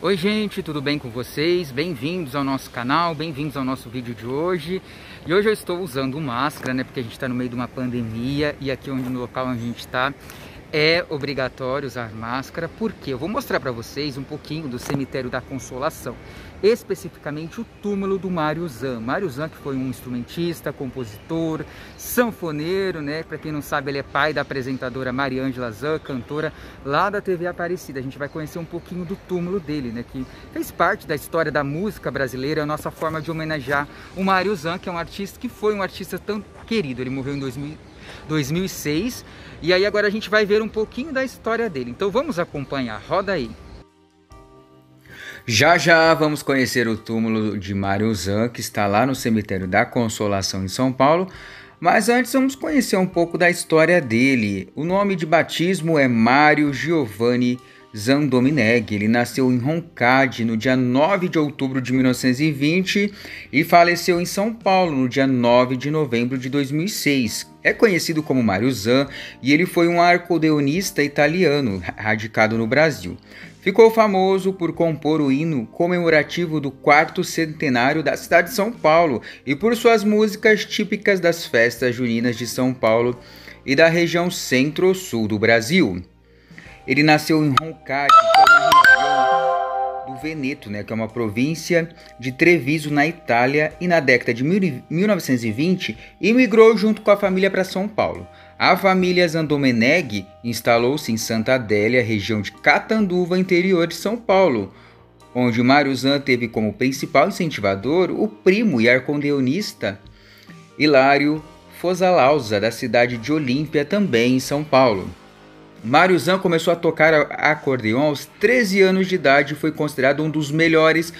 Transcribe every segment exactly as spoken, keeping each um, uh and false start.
Oi gente, tudo bem com vocês? Bem-vindos ao nosso canal, bem-vindos ao nosso vídeo de hoje. E hoje eu estou usando máscara, né? Porque a gente está no meio de uma pandemia e aqui onde, no local onde a gente está é obrigatório usar máscara. Por quê? Eu vou mostrar para vocês um pouquinho do Cemitério da Consolação, especificamente o túmulo do Mário Zan. Mário Zan, que foi um instrumentista, compositor, sanfoneiro, né? Para quem não sabe, ele é pai da apresentadora Mariângela Zan, cantora lá da T V Aparecida. A gente vai conhecer um pouquinho do túmulo dele, né? Que fez parte da história da música brasileira, é a nossa forma de homenagear o Mário Zan, que é um artista que foi um artista tão querido. Ele morreu em dois mil e seis e aí agora a gente vai ver um pouquinho da história dele. Então vamos acompanhar, roda aí. Já já vamos conhecer o túmulo de Mário Zan, que está lá no Cemitério da Consolação em São Paulo. Mas antes vamos conhecer um pouco da história dele. O nome de batismo é Mário Giovanni Zan Domineghi. Ele nasceu em Roncade no dia nove de outubro de mil novecentos e vinte e faleceu em São Paulo no dia nove de novembro de dois mil e seis. É conhecido como Mário Zan e ele foi um acordeonista italiano radicado no Brasil. Ficou famoso por compor o hino comemorativo do quarto centenário da cidade de São Paulo e por suas músicas típicas das festas juninas de São Paulo e da região centro-sul do Brasil. Ele nasceu em Roncade, que é uma região do Veneto, né, que é uma província de Treviso, na Itália, e na década de mil novecentos e vinte imigrou junto com a família para São Paulo. A família Zan Domineghi instalou-se em Santa Adélia, região de Catanduva, interior de São Paulo, onde o Mário Zan teve como principal incentivador o primo e acordeonista Hilário Fosalausa, da cidade de Olímpia, também em São Paulo. Mário Zan começou a tocar acordeon aos treze anos de idade e foi considerado um dos melhores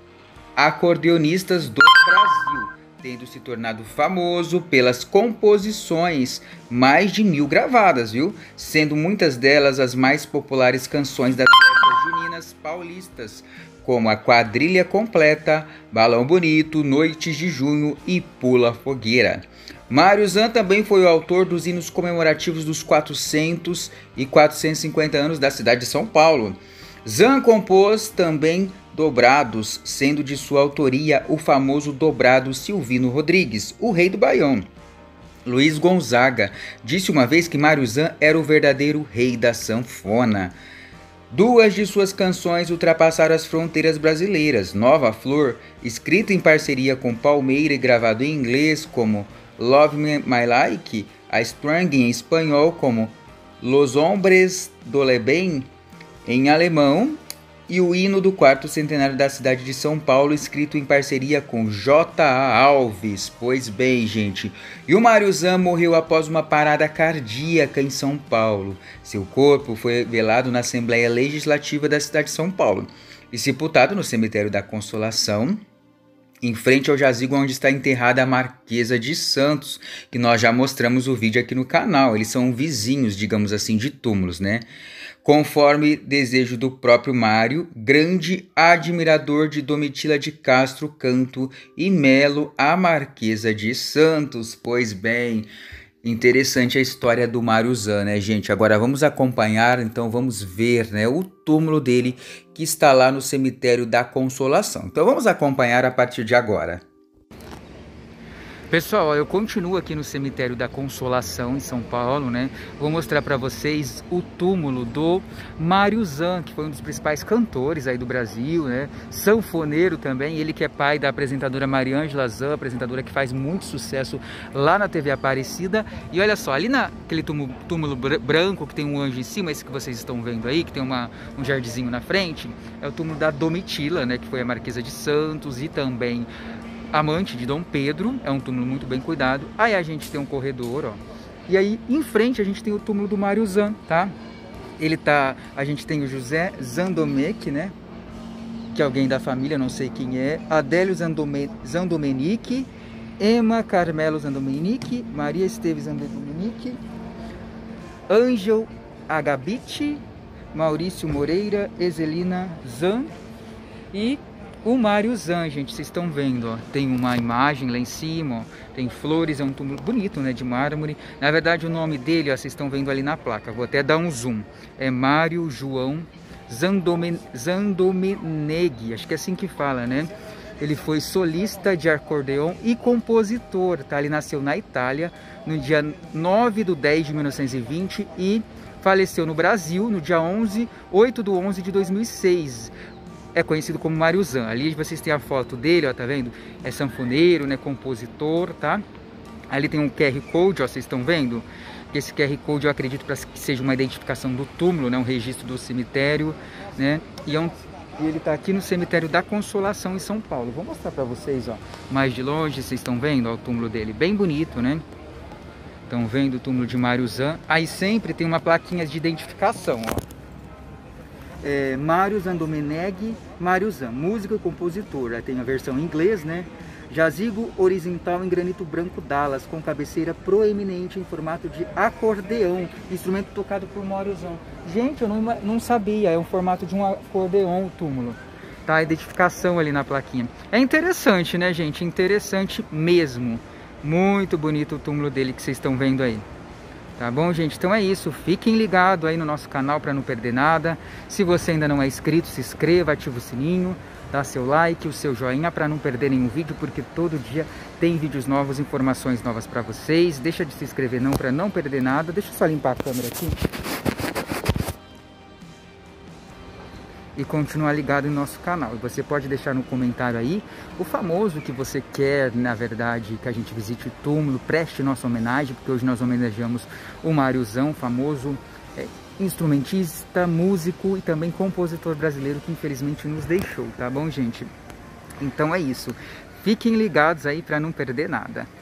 acordeonistas do Brasil, tendo se tornado famoso pelas composições, mais de mil gravadas, viu? Sendo muitas delas as mais populares canções das festas juninas paulistas, como a Quadrilha Completa, Balão Bonito, Noites de Junho e Pula Fogueira. Mário Zan também foi o autor dos hinos comemorativos dos quatrocentos e quatrocentos e cinquenta anos da cidade de São Paulo. Zan compôs também dobrados, sendo de sua autoria o famoso dobrado Silvino Rodrigues, o rei do Baião. Luiz Gonzaga disse uma vez que Mário Zan era o verdadeiro rei da sanfona. Duas de suas canções ultrapassaram as fronteiras brasileiras. Nova Flor, escrita em parceria com Palmeira e gravado em inglês como Love Me My Like, a Strang em espanhol como Los Hombres do Leben em alemão, e o hino do quarto centenário da cidade de São Paulo, escrito em parceria com J A Alves. Pois bem, gente, e o Mário Zan morreu após uma parada cardíaca em São Paulo. Seu corpo foi velado na Assembleia Legislativa da cidade de São Paulo e sepultado no Cemitério da Consolação, em frente ao jazigo onde está enterrada a Marquesa de Santos, que nós já mostramos o vídeo aqui no canal. Eles são vizinhos, digamos assim, de túmulos, né? Conforme desejo do próprio Mário, grande admirador de Domitila de Castro Canto e Melo, a Marquesa de Santos. Pois bem, interessante a história do Mário Zan, né, gente? Agora vamos acompanhar, então vamos ver, né, o túmulo dele que está lá no Cemitério da Consolação. Então vamos acompanhar a partir de agora. Pessoal, eu continuo aqui no Cemitério da Consolação em São Paulo, né? Vou mostrar para vocês o túmulo do Mário Zan, que foi um dos principais cantores aí do Brasil, né? Sanfoneiro também, ele que é pai da apresentadora Mariângela Zan, apresentadora que faz muito sucesso lá na T V Aparecida. E olha só, ali naquele túmulo, túmulo branco que tem um anjo em cima, esse que vocês estão vendo aí, que tem uma, um jardinzinho na frente, é o túmulo da Domitila, né? Que foi a Marquesa de Santos e também amante de Dom Pedro. É um túmulo muito bem cuidado. Aí a gente tem um corredor, ó. E aí em frente a gente tem o túmulo do Mário Zan, tá? Ele tá, a gente tem o José Zan Domenech, né? Que é alguém da família, não sei quem é. Adélio Zan Domenech, Emma Carmelo Zan Domenech, Maria Esteves Zan Domenech, Ângel Agabite, Maurício Moreira, Ezelina Zan e o Mário Zan, gente, vocês estão vendo, ó, tem uma imagem lá em cima, ó, tem flores, é um túmulo bonito, né, de mármore. Na verdade, o nome dele, ó, vocês estão vendo ali na placa, vou até dar um zoom, é Mário João Zandomen Zandomeneghi, acho que é assim que fala, né? Ele foi solista de acordeon e compositor, tá? Ele nasceu na Itália no dia nove de dez de mil novecentos e vinte e faleceu no Brasil no dia onze, oito de onze de dois mil e seis. É conhecido como Mário Zan. Ali vocês têm a foto dele, ó, tá vendo? É sanfoneiro, né? Compositor, tá? Ali tem um Q R Code, ó, vocês estão vendo? Esse Q R Code eu acredito para que seja uma identificação do túmulo, né? Um registro do cemitério, né? E é um E ele está aqui no cemitério da Consolação em São Paulo. Vou mostrar para vocês, ó, mais de longe. Vocês estão vendo, ó, o túmulo dele, bem bonito, né? Estão vendo o túmulo de Mário Zan. Aí sempre tem uma plaquinha de identificação, ó. É, Mário Zandomeneghi, Mário Zan, músico e compositor. Aí tem a versão em inglês, né? Jazigo horizontal em granito branco Dallas, com cabeceira proeminente em formato de acordeão, instrumento tocado por Mário Zan. Gente, eu não, não sabia, é um formato de um acordeão o túmulo. Tá, a identificação ali na plaquinha. É interessante, né, gente? Interessante mesmo. Muito bonito o túmulo dele que vocês estão vendo aí. Tá bom, gente? Então é isso. Fiquem ligados aí no nosso canal para não perder nada. Se você ainda não é inscrito, se inscreva, ativa o sininho. Dá seu like, o seu joinha para não perder nenhum vídeo, porque todo dia tem vídeos novos, informações novas para vocês. Deixa de se inscrever não, para não perder nada. Deixa eu só limpar a câmera aqui. E continuar ligado em nosso canal. E você pode deixar no comentário aí o famoso que você quer, na verdade, que a gente visite o túmulo, preste nossa homenagem, porque hoje nós homenageamos o Mário Zan, famoso é, instrumentista, músico e também compositor brasileiro que infelizmente nos deixou, tá bom, gente? Então é isso. Fiquem ligados aí para não perder nada.